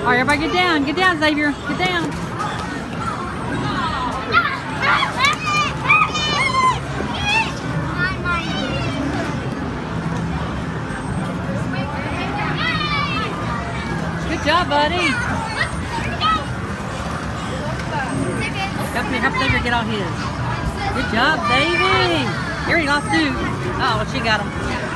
right, everybody get down. Get down, Xavier. Get down. Good job, buddy. Help Xavier get on his. Good job, baby. Here he lost two. Oh, she got him.